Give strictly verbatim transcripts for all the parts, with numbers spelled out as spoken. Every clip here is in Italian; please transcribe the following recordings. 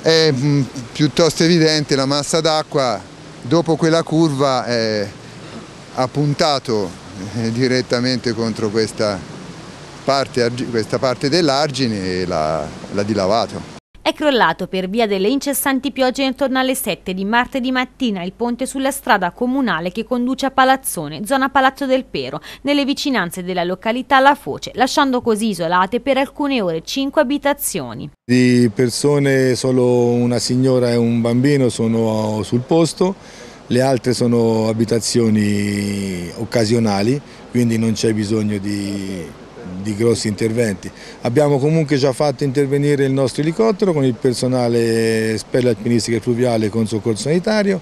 È mh, piuttosto evidente, la massa d'acqua dopo quella curva è, ha puntato eh, direttamente contro questa parte, questa parte dell'argine e l'ha dilavato. È crollato per via delle incessanti piogge intorno alle sette di martedì mattina il ponte sulla strada comunale che conduce a Palazzone, zona Palazzo del Pero, nelle vicinanze della località La Foce, lasciando così isolate per alcune ore cinque abitazioni. Di persone solo una signora e un bambino sono sul posto, le altre sono abitazioni occasionali, quindi non c'è bisogno di di grossi interventi. Abbiamo comunque già fatto intervenire il nostro elicottero con il personale Spelle Alpinistica e Fluviale con soccorso sanitario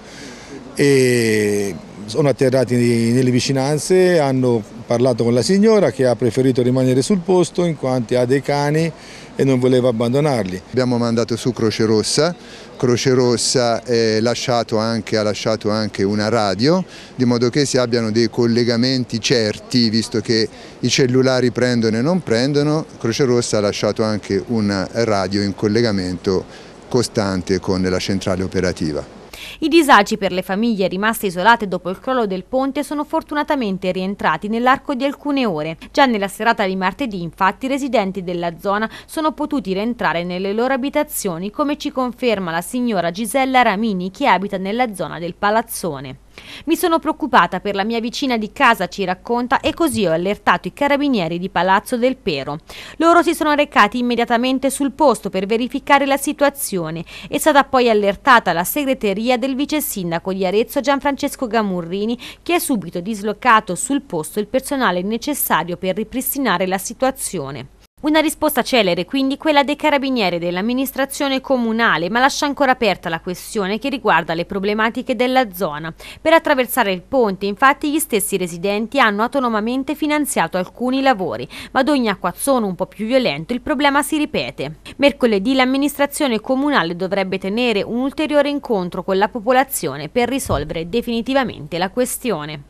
e sono atterrati nelle vicinanze, hanno parlato con la signora che ha preferito rimanere sul posto in quanto ha dei cani e non voleva abbandonarli. Abbiamo mandato su Croce Rossa, Croce Rossa eh, lasciato anche, ha lasciato anche una radio, di modo che si abbiano dei collegamenti certi, visto che i cellulari prendono e non prendono. Croce Rossa ha lasciato anche una radio in collegamento costante con la centrale operativa. I disagi per le famiglie rimaste isolate dopo il crollo del ponte sono fortunatamente rientrati nell'arco di alcune ore. Già nella serata di martedì, infatti, i residenti della zona sono potuti rientrare nelle loro abitazioni, come ci conferma la signora Gisella Ramini, che abita nella zona del Palazzone. Mi sono preoccupata per la mia vicina di casa, ci racconta, e così ho allertato i carabinieri di Palazzo del Pero. Loro si sono recati immediatamente sul posto per verificare la situazione. È stata poi allertata la segreteria del vice sindaco di Arezzo Gianfrancesco Gamurrini, che ha subito dislocato sul posto il personale necessario per ripristinare la situazione. Una risposta celere, quindi, quella dei carabinieri dell'amministrazione comunale, ma lascia ancora aperta la questione che riguarda le problematiche della zona. Per attraversare il ponte, infatti, gli stessi residenti hanno autonomamente finanziato alcuni lavori, ma ad ogni acquazzone un po' più violento il problema si ripete. Mercoledì l'amministrazione comunale dovrebbe tenere un ulteriore incontro con la popolazione per risolvere definitivamente la questione.